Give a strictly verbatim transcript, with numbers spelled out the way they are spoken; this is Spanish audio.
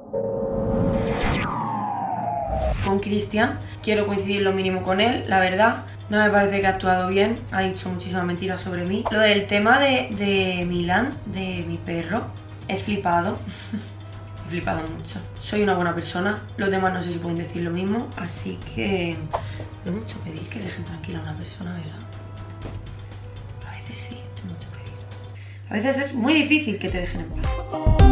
Con Cristian, quiero coincidir lo mínimo con él, la verdad. No me parece que ha actuado bien, ha dicho muchísimas mentiras sobre mí. Lo del tema de, de Milan, de mi perro, he flipado. He flipado mucho. Soy una buena persona, los demás no sé si pueden decir lo mismo, así que no es mucho pedir que dejen tranquila a una persona, ¿verdad? A veces sí, es mucho pedir. A veces es muy difícil que te dejen en paz.